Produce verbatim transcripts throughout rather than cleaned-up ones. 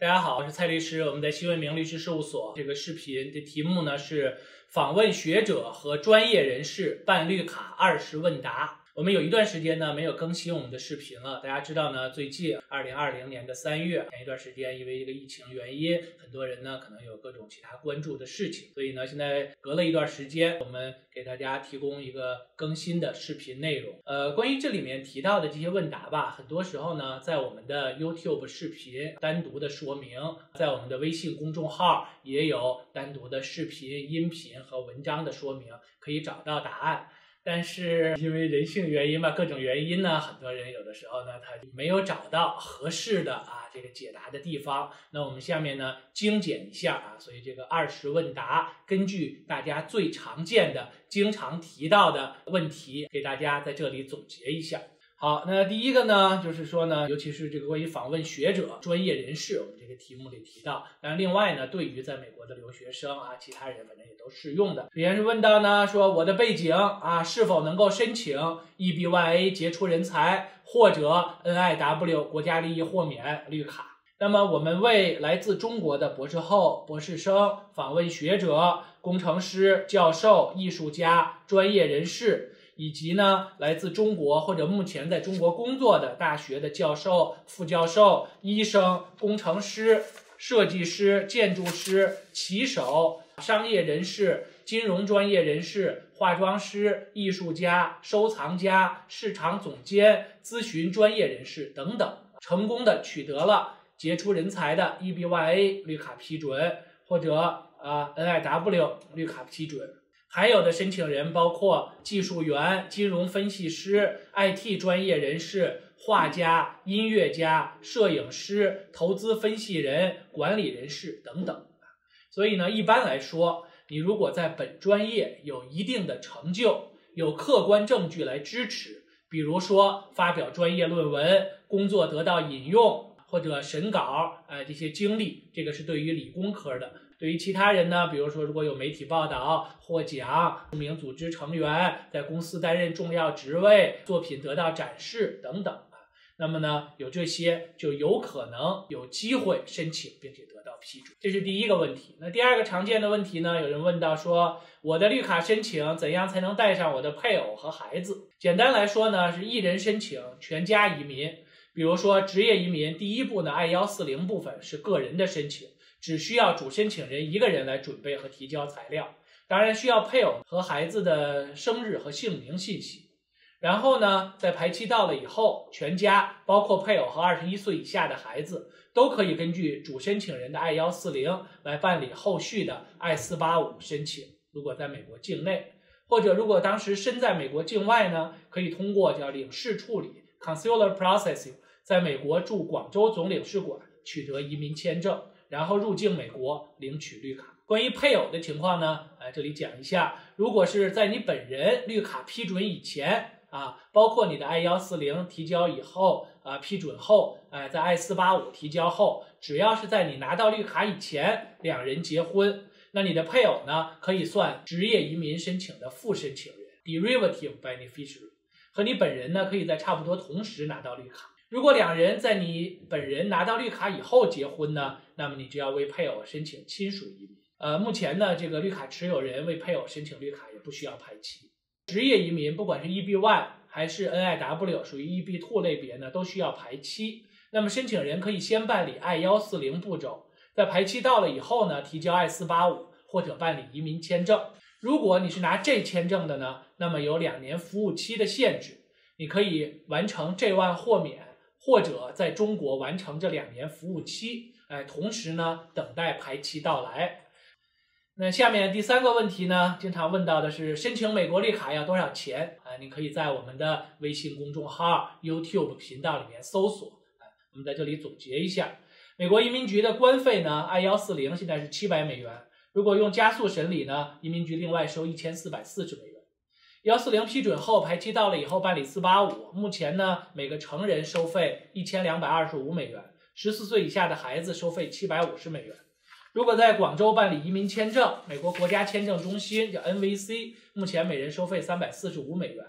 大家好，我是蔡律师，我们在新闻明律师事务所。这个视频的题目呢是访问学者和专业人士办绿卡二十问答。我们有一段时间呢没有更新我们的视频了。大家知道呢，最近二零二零年的三月，前一段时间因为这个疫情原因，很多人呢可能有各种其他关注的事情，所以呢现在隔了一段时间，我们给大家提供一个更新的视频内容。呃，关于这里面提到的这些问答吧，很多时候呢在我们的 YouTube 视频单独的说明，在我们的微信公众号也有单独的视频、音频和文章的说明，可以找到答案。但是因为人性原因吧，各种原因呢，很多人有的时候呢，他没有找到合适的啊这个解答的地方。那我们下面呢精简一下啊，所以这个二十问答，根据大家最常见的、经常提到的问题，给大家在这里总结一下。好，那第一个呢，就是说呢，尤其是这个关于访问学者、专业人士，我们这个题目里提到。当然，另外呢，对于在美国的留学生啊，其他人反正也都适用的。首先是问到呢，说我的背景啊，是否能够申请 E B Y A 杰出人才或者 N I W 国家利益豁免绿卡？那么我们为来自中国的博士后、博士生、访问学者、工程师、教授、艺术家、专业人士，以及呢来自中国或者目前在中国工作的大学的教授、副教授、医生、工程师、设计师、建筑师、骑手、商业人士、金融专业人士、化妆师、艺术家、收藏家、市场总监、咨询专业人士等等，成功的取得了杰出人才的 E B Y A 绿卡批准或者啊 N I W 绿卡批准。还有的申请人包括技术员、金融分析师、I T 专业人士、画家、音乐家、摄影师、投资分析人、管理人士等等。所以呢，一般来说，你如果在本专业有一定的成就，有客观证据来支持，比如说发表专业论文、工作得到引用或者审稿，呃，这些经历，这个是对于理工科的。对于其他人呢，比如说如果有媒体报道、获奖、著名组织成员，在公司担任重要职位、作品得到展示等等啊，那么呢，有这些就有可能有机会申请并且得到批准。这是第一个问题。那第二个常见的问题呢，有人问到说，我的绿卡申请怎样才能带上我的配偶和孩子？简单来说呢，是一人申请全家移民。比如说职业移民，第一步呢 I 一四零部分是个人的申请，只需要主申请人一个人来准备和提交材料，当然需要配偶和孩子的生日和姓名信息。然后呢，在排期到了以后，全家包括配偶和二十一岁以下的孩子都可以根据主申请人的 I 一四零来办理后续的 I 四八五申请。如果在美国境内，或者如果当时身在美国境外呢，可以通过叫领事处理 consular processing， 在美国驻广州总领事馆取得移民签证，然后入境美国领取绿卡。关于配偶的情况呢，呃，这里讲一下，如果是在你本人绿卡批准以前啊，包括你的 I 一四零提交以后啊，批准后，呃，在 I 四八五提交后，只要是在你拿到绿卡以前，两人结婚，那你的配偶呢，可以算职业移民申请的副申请人 derivative beneficiary， 和你本人呢，可以在差不多同时拿到绿卡。如果两人在你本人拿到绿卡以后结婚呢，那么你就要为配偶申请亲属移民。呃，目前呢，这个绿卡持有人为配偶申请绿卡也不需要排期。职业移民不管是 E B one 还是 N I W 属于 E B two 类别呢，都需要排期。那么申请人可以先办理 I 一四零步骤，在排期到了以后呢，提交 I 四八五或者办理移民签证。如果你是拿 J 签证的呢，那么有两年服务期的限制，你可以完成 J 一豁免，或者在中国完成这两年服务期，哎，同时呢等待排期到来。那下面第三个问题呢，经常问到的是申请美国绿卡要多少钱？啊，你可以在我们的微信公众号、YouTube 频道里面搜索。啊，我们在这里总结一下，美国移民局的官费呢 ，I 一四零现在是七百美元，如果用加速审理呢，移民局另外收一千四百四十美元。一四零批准后，排期到了以后办理四八五，目前呢每个成人收费一千两百二十五美元，十四岁以下的孩子收费七百五十美元。如果在广州办理移民签证，美国国家签证中心叫 N V C， 目前每人收费三百四十五美元。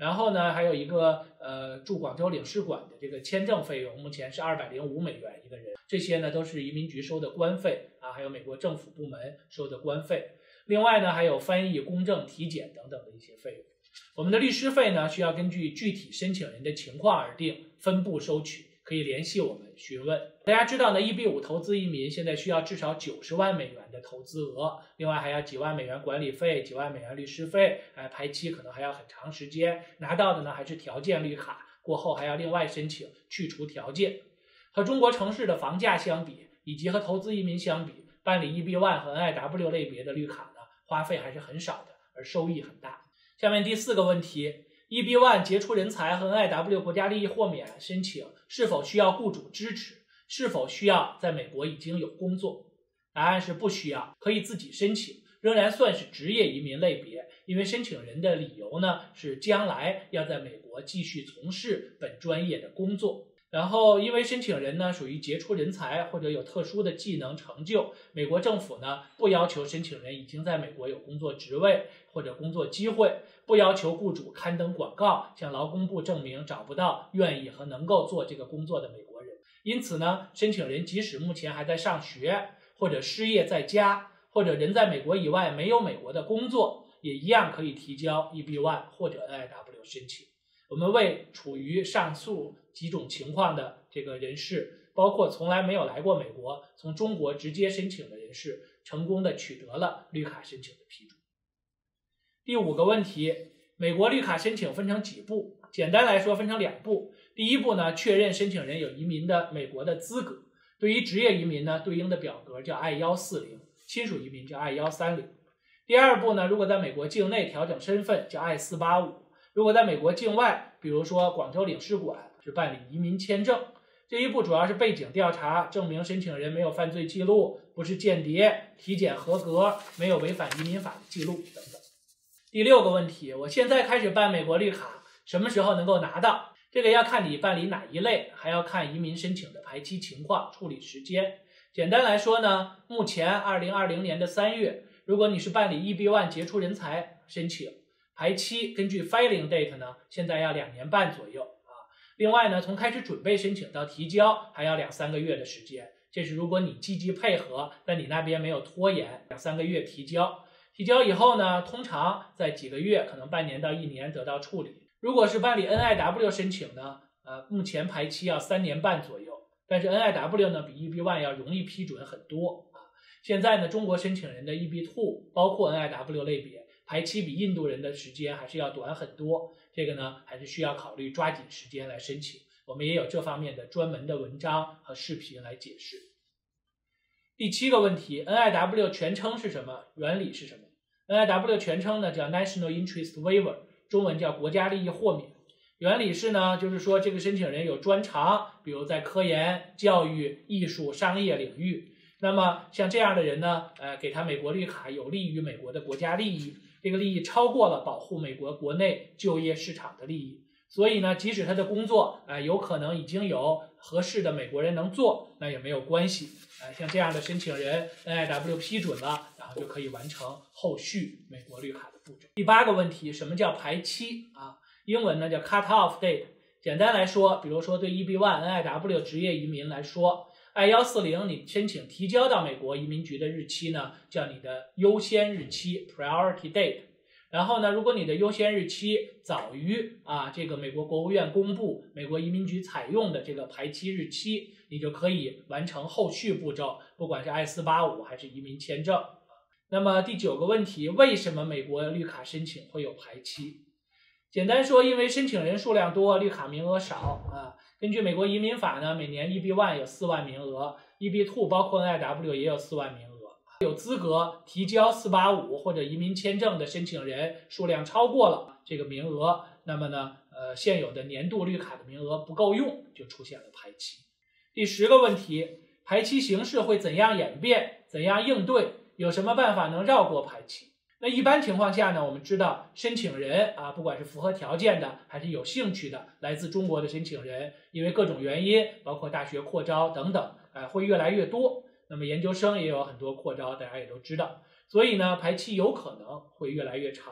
然后呢，还有一个呃驻广州领事馆的这个签证费用，目前是二百零五美元一个人。这些呢都是移民局收的官费啊，还有美国政府部门收的官费。另外呢，还有翻译、公证、体检等等的一些费用。我们的律师费呢，需要根据具体申请人的情况而定，分步收取，可以联系我们询问。大家知道呢 ，E B 五 投资移民现在需要至少九十万美元的投资额，另外还要几万美元管理费、几万美元律师费，哎，排期可能还要很长时间。拿到的呢还是条件绿卡，过后还要另外申请去除条件。和中国城市的房价相比，以及和投资移民相比，办理 E B 一 和 N I W 类别的绿卡呢，花费还是很少的，而收益很大。下面第四个问题 ，E B 一 杰出人才和 N I W 国家利益豁免申请是否需要雇主支持？是否需要在美国已经有工作？答案是不需要，可以自己申请，仍然算是职业移民类别，因为申请人的理由呢是将来要在美国继续从事本专业的工作。然后，因为申请人呢属于杰出人才或者有特殊的技能成就，美国政府呢不要求申请人已经在美国有工作职位或者工作机会，不要求雇主刊登广告向劳工部证明找不到愿意和能够做这个工作的美国人。因此呢，申请人即使目前还在上学，或者失业在家，或者人在美国以外没有美国的工作，也一样可以提交 E B 一 或者 N I W 申请。我们为处于上述几种情况的这个人士，包括从来没有来过美国，从中国直接申请的人士，成功的取得了绿卡申请的批准。第五个问题，美国绿卡申请分成几步？简单来说分成两步。第一步呢，确认申请人有移民的美国的资格。对于职业移民呢，对应的表格叫 I 一四零， 亲属移民叫 I 一三零。第二步呢，如果在美国境内调整身份叫 I 四八五。如果在美国境外，比如说广州领事馆，是办理移民签证。这一步主要是背景调查，证明申请人没有犯罪记录，不是间谍，体检合格，没有违反移民法的记录等等。第六个问题，我现在开始办美国绿卡，什么时候能够拿到？这个要看你办理哪一类，还要看移民申请的排期情况、处理时间。简单来说呢，目前二零二零年的三月，如果你是办理 E B 一 杰出人才申请，排期根据 filing date 呢，现在要两年半左右啊。另外呢，从开始准备申请到提交还要两三个月的时间。这是如果你积极配合，但你那边没有拖延，两三个月提交。提交以后呢，通常在几个月，可能半年到一年得到处理。如果是办理 N I W 申请呢，呃，目前排期要三年半左右，但是 N I W 呢比 E B 一 要容易批准很多啊。现在呢，中国申请人的 E B 二 包括 N I W 类别，排期比印度人的时间还是要短很多，这个呢还是需要考虑抓紧时间来申请。我们也有这方面的专门的文章和视频来解释。第七个问题 ，N I W 全称是什么？原理是什么 ？N I W 全称呢叫 National Interest Waiver， 中文叫国家利益豁免。原理是呢，就是说这个申请人有专长，比如在科研、教育、艺术、商业领域。那么像这样的人呢，呃，给他美国绿卡有利于美国的国家利益。这个利益超过了保护美国国内就业市场的利益，所以呢，即使他的工作啊、呃、有可能已经有合适的美国人能做，那也没有关系啊、呃。像这样的申请人 ，N I W 批准了，然后就可以完成后续美国绿卡的步骤。第八个问题，什么叫排期啊？英文呢叫 cut off date。简单来说，比如说对 E B 一 N I W 职业移民来说。I 一四零你申请提交到美国移民局的日期呢，叫你的优先日期 priority date。然后呢，如果你的优先日期早于啊这个美国国务院公布、美国移民局采用的这个排期日期，你就可以完成后续步骤，不管是 I 四八五还是移民签证。那么第九个问题，为什么美国绿卡申请会有排期？简单说，因为申请人数量多，绿卡名额少啊。根据美国移民法呢，每年 E B 一 有四万名额 ，E B 二 包括 N I W 也有四万名额。有资格提交四八五或者移民签证的申请人数量超过了这个名额，那么呢，呃，现有的年度绿卡的名额不够用，就出现了排期。第十个问题，排期形势会怎样演变？怎样应对？有什么办法能绕过排期？那一般情况下呢，我们知道申请人啊，不管是符合条件的还是有兴趣的来自中国的申请人，因为各种原因，包括大学扩招等等，啊，会越来越多。那么研究生也有很多扩招，大家也都知道，所以呢，排期有可能会越来越长。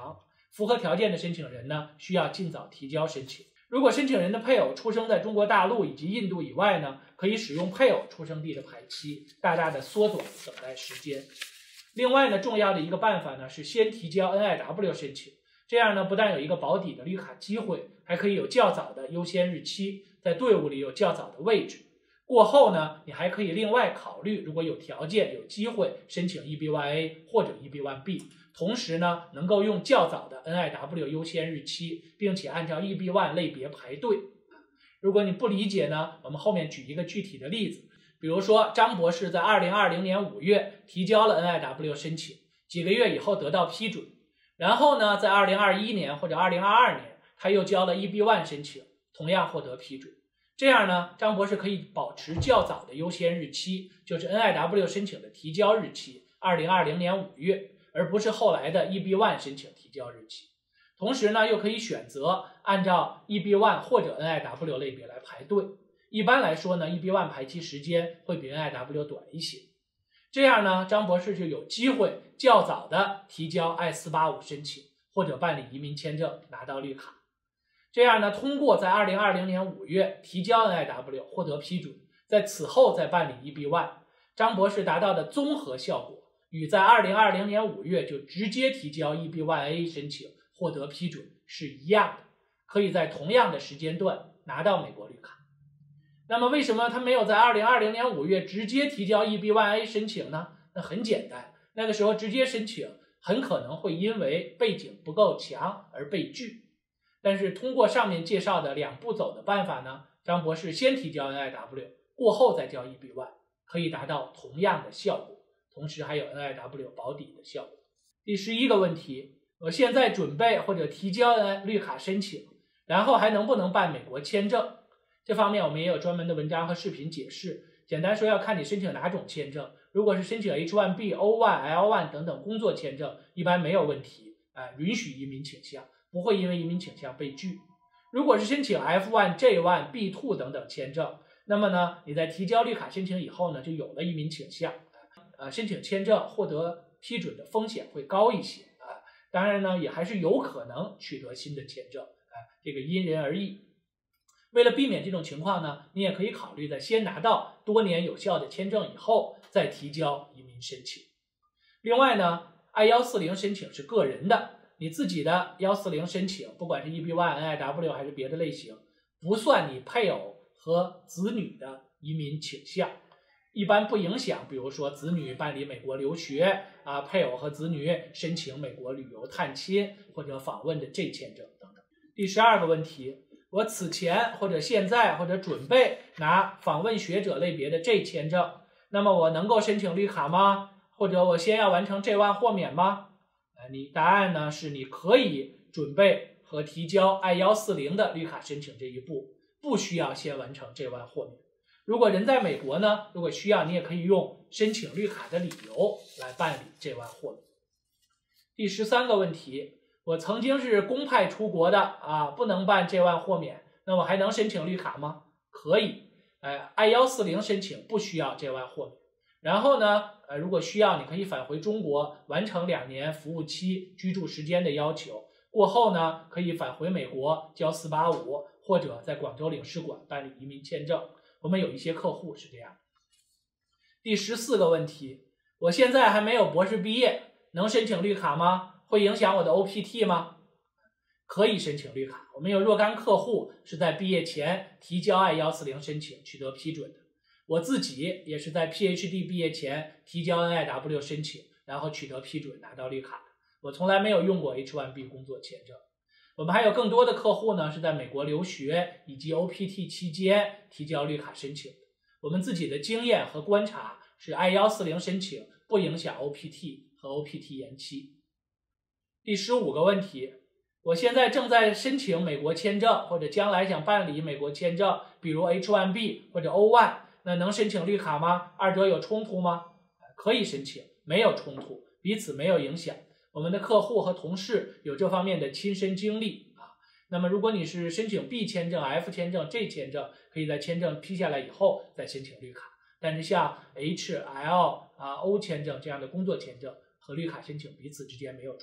符合条件的申请人呢，需要尽早提交申请。如果申请人的配偶出生在中国大陆以及印度以外呢，可以使用配偶出生地的排期，大大的缩短等待时间。另外呢，重要的一个办法呢是先提交 N I W 申请，这样呢不但有一个保底的绿卡机会，还可以有较早的优先日期，在队伍里有较早的位置。过后呢，你还可以另外考虑，如果有条件有机会申请 E B 一 A 或者 E B 一 B， 同时呢能够用较早的 N I W 优先日期，并且按照 E B 一 类别排队。如果你不理解呢，我们后面举一个具体的例子，比如说张博士在二零二零年五月提交了 N I W 申请，几个月以后得到批准，然后呢在二零二一年或者二零二二年他又交了 E B 一 申请，同样获得批准。这样呢，张博士可以保持较早的优先日期，就是 N I W 申请的提交日期二零二零年五月，而不是后来的 E B 一 申请提交日期。同时呢，又可以选择按照 E B 一 或者 N I W 类别来排队。一般来说呢 ，E B 一 排期时间会比 N I W 短一些。这样呢，张博士就有机会较早的提交 I 四八五申请，或者办理移民签证拿到绿卡。这样呢，通过在二零二零年五月提交 N I W 获得批准，在此后再办理 E B 一， 张博士达到的综合效果与在二零二零年五月就直接提交 E B 一 A 申请获得批准是一样的，可以在同样的时间段拿到美国绿卡。那么为什么他没有在二零二零年五月直接提交 E B 一 A 申请呢？那很简单，那个时候直接申请很可能会因为背景不够强而被拒。但是通过上面介绍的两步走的办法呢，张博士先提交 N I W， 过后再交 E B 一， 可以达到同样的效果，同时还有 N I W 保底的效果。第十一个问题，我现在准备或者提交绿卡申请，然后还能不能办美国签证？这方面我们也有专门的文章和视频解释。简单说，要看你申请哪种签证。如果是申请 H 一 B、O 一、L 一 等等工作签证，一般没有问题，呃，允许移民倾向，不会因为移民倾向被拒。如果是申请 F 一、J 一、B 二 等等签证，那么呢，你在提交绿卡申请以后呢，就有了移民倾向，呃，申请签证获得批准的风险会高一些啊、呃。当然呢，也还是有可能取得新的签证，啊、呃，这个因人而异。为了避免这种情况呢，你也可以考虑在先拿到多年有效的签证以后，再提交移民申请。另外呢 ，I 一四零申请是个人的。你自己的一四零申请，不管是 E B 一、N I W 还是别的类型，不算你配偶和子女的移民倾向，一般不影响。比如说子女办理美国留学啊，配偶和子女申请美国旅游探亲或者访问的 J 签证等等。第十二个问题，我此前或者现在或者准备拿访问学者类别的 J 签证，那么我能够申请绿卡吗？或者我先要完成 J 一 豁免吗？你答案呢是你可以准备和提交 I 一四零的绿卡申请这一步，不需要先完成 J 一 豁免。如果人在美国呢，如果需要，你也可以用申请绿卡的理由来办理 J 一豁免。第十三个问题，我曾经是公派出国的啊，不能办 J 一豁免，那我还能申请绿卡吗？可以，呃 I 一四零申请不需要 J 一豁免。然后呢，呃，如果需要，你可以返回中国，完成两年服务期居住时间的要求。过后呢，可以返回美国交四八五，或者在广州领事馆办理移民签证。我们有一些客户是这样。第十四个问题，我现在还没有博士毕业，能申请绿卡吗？会影响我的 O P T 吗？可以申请绿卡。我们有若干客户是在毕业前提交 I 一四零申请取得批准的。我自己也是在 P H D 毕业前提交 N I W 申请，然后取得批准拿到绿卡的。我从来没有用过 H 一 B 工作签证。我们还有更多的客户呢，是在美国留学以及 O P T 期间提交绿卡申请的。我们自己的经验和观察是 I 一四零申请不影响 O P T 和 O P T 延期。第十五个问题，我现在正在申请美国签证，或者将来想办理美国签证，比如 H 一 B 或者 O 一，那能申请绿卡吗？二者有冲突吗？可以申请，没有冲突，彼此没有影响。我们的客户和同事有这方面的亲身经历啊。那么如果你是申请 B 签证、F 签证、J 签证，可以在签证批下来以后再申请绿卡。但是像 H、L 啊、O 签证这样的工作签证和绿卡申请彼此之间没有冲突。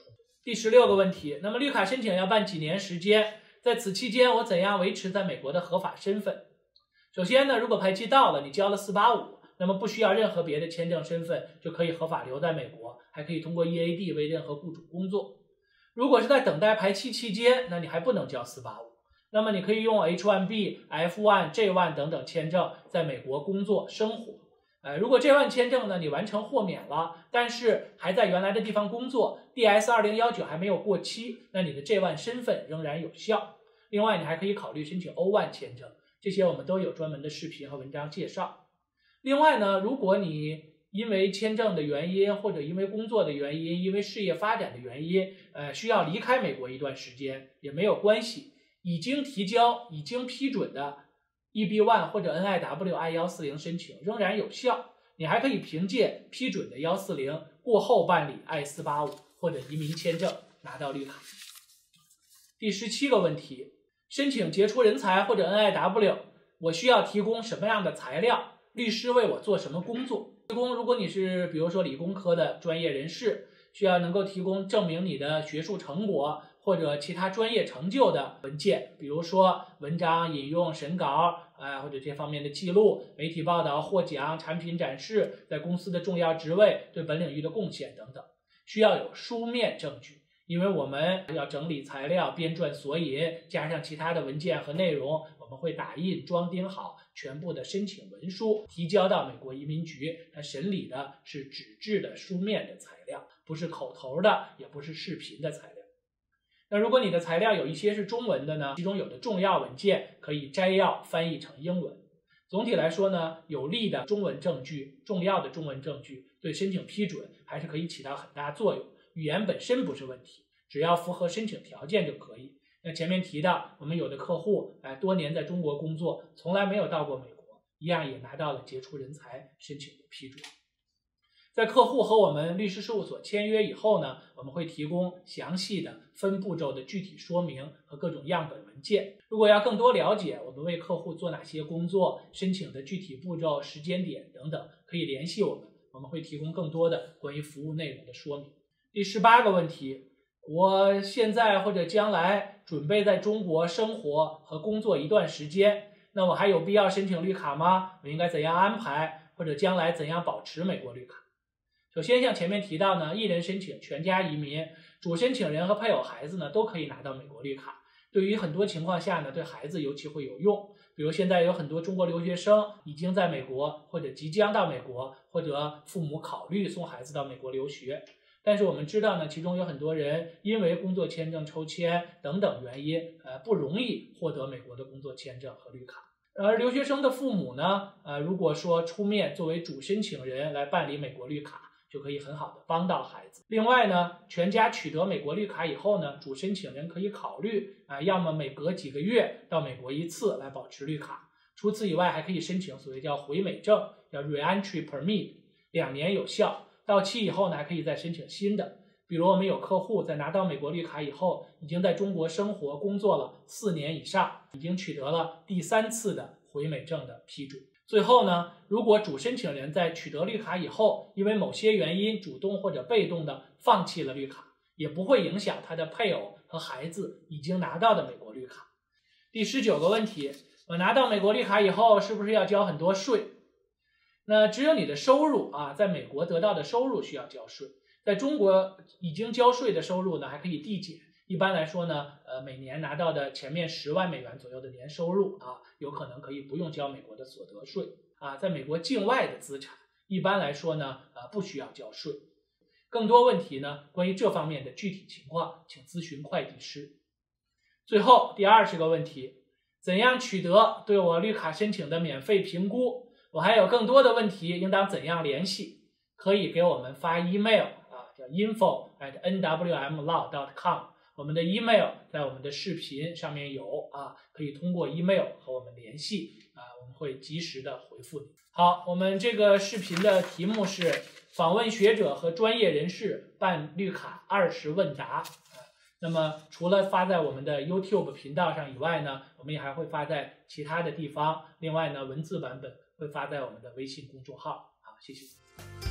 第十六个问题，那么绿卡申请要办几年时间？在此期间，我怎样维持在美国的合法身份？首先呢，如果排期到了，你交了四八五，那么不需要任何别的签证身份，就可以合法留在美国，还可以通过 E A D 为任何雇主工作。如果是在等待排期期间，那你还不能交四八五，那么你可以用 H 一 B、F 一、J 一 等等签证在美国工作生活。呃，如果 J 一 签证呢，你完成豁免了，但是还在原来的地方工作 ，D S 二零一九还没有过期，那你的 J 一 身份仍然有效。另外，你还可以考虑申请 O 一 签证，这些我们都有专门的视频和文章介绍。另外呢，如果你因为签证的原因，或者因为工作的原因，因为事业发展的原因，呃，需要离开美国一段时间，也没有关系。已经提交、已经批准的 E B 一 或者 N I W I 一四零申请仍然有效，你还可以凭借批准的一四零过后办理 I 四八五或者移民签证拿到绿卡。第十七个问题，申请杰出人才或者 N I W， 我需要提供什么样的材料？律师为我做什么工作？提供，如果你是比如说理工科的专业人士，需要能够提供证明你的学术成果或者其他专业成就的文件，比如说文章引用、审稿，呃，或者这方面的记录、媒体报道、获奖、产品展示、在公司的重要职位、对本领域的贡献等等，需要有书面证据。因为我们要整理材料、编撰索引，加上其他的文件和内容，我们会打印、装订好全部的申请文书，提交到美国移民局。它审理的是纸质的书面的材料，不是口头的，也不是视频的材料。那如果你的材料有一些是中文的呢，其中有的重要文件可以摘要翻译成英文。总体来说呢，有力的中文证据、重要的中文证据对申请批准还是可以起到很大作用。语言本身不是问题，只要符合申请条件就可以。那前面提到，我们有的客户哎多年在中国工作，从来没有到过美国，一样也拿到了杰出人才申请的批准。在客户和我们律师事务所签约以后呢，我们会提供详细的分步骤的具体说明和各种样本文件。如果要更多了解我们为客户做哪些工作、申请的具体步骤、时间点等等，可以联系我们，我们会提供更多的关于服务内容的说明。第十八个问题，我现在或者将来准备在中国生活和工作一段时间，那我还有必要申请绿卡吗？我应该怎样安排？或者将来怎样保持美国绿卡？首先像前面提到呢，一人申请全家移民，主申请人和配偶孩子呢都可以拿到美国绿卡。对于很多情况下呢，对孩子尤其会有用。比如现在有很多中国留学生已经在美国，或者即将到美国，或者父母考虑送孩子到美国留学。但是我们知道呢，其中有很多人因为工作签证抽签等等原因，呃，不容易获得美国的工作签证和绿卡。而留学生的父母呢，呃，如果说出面作为主申请人来办理美国绿卡，就可以很好的帮到孩子。另外呢，全家取得美国绿卡以后呢，主申请人可以考虑啊、呃，要么每隔几个月到美国一次来保持绿卡。除此以外，还可以申请所谓叫回美证，叫 Re-entry Permit， 两年有效。到期以后呢，还可以再申请新的。比如我们有客户在拿到美国绿卡以后，已经在中国生活工作了四年以上，已经取得了第三次的回美证的批准。最后呢，如果主申请人在取得绿卡以后，因为某些原因主动或者被动的放弃了绿卡，也不会影响他的配偶和孩子已经拿到的美国绿卡。第十九个问题，我拿到美国绿卡以后，是不是要交很多税？那只有你的收入啊，在美国得到的收入需要交税，在中国已经交税的收入呢，还可以递减。一般来说呢，呃，每年拿到的前面十万美元左右的年收入啊，有可能可以不用交美国的所得税啊。在美国境外的资产，一般来说呢，呃，不需要交税。更多问题呢，关于这方面的具体情况，请咨询会计师。最后第二十个问题，怎样取得对我绿卡申请的免费评估？我还有更多的问题，应当怎样联系？可以给我们发 email 啊，叫 info at n w m law dot com。我们的 email 在我们的视频上面有啊，可以通过 email 和我们联系啊，我们会及时的回复你。好，我们这个视频的题目是访问学者和专业人士办绿卡二十问答。那么除了发在我们的 YouTube 频道上以外呢，我们也还会发在其他的地方。另外呢，文字版本会发在我们的微信公众号。好，谢谢。